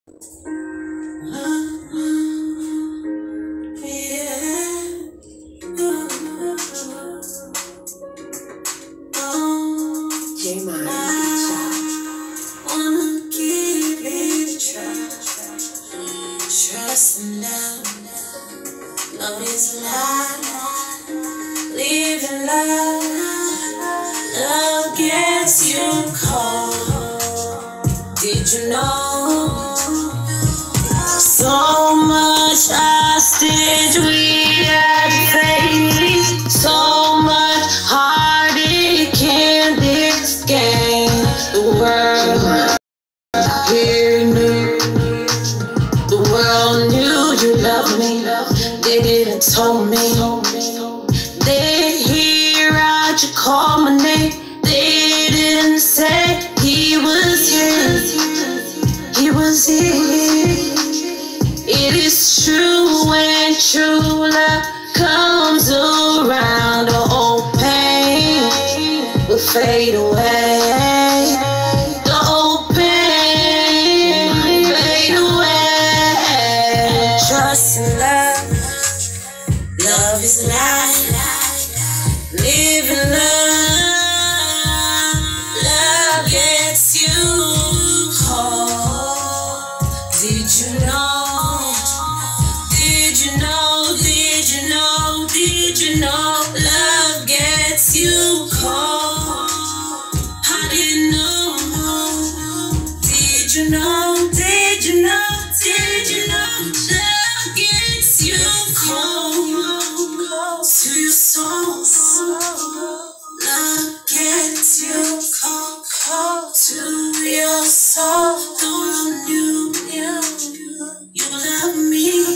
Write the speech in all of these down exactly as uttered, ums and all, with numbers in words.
Trust and love, love is life, living love, love gets you cold. Did you know? So much hostage we had to face, so much heartache in this game. The world here knew, the world knew you loved me. They didn't tell me. They hear out you call my name. They didn't say he was here. He was here. It is true when true love comes around, the old pain will fade away. The old pain will fade away. Trust and love, love is life, living love, love gets you cold. Did you know? Did you know, did you know, did you know, love gets you cold? I didn't know. Did you know, did you know, did you know, love gets you cold to your soul. Love gets you cold, cold to your soul. Don't you, you, you love me?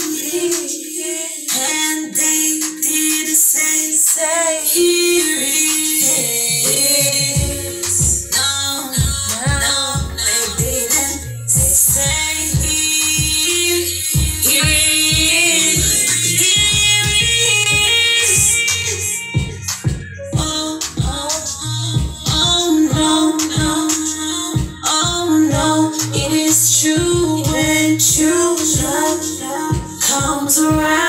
And they didn't say, say, here it is. No, no, no, they didn't. They say, here, here it is. Here it is. Oh, oh, oh, no, no, oh, no. It is true when true love comes around.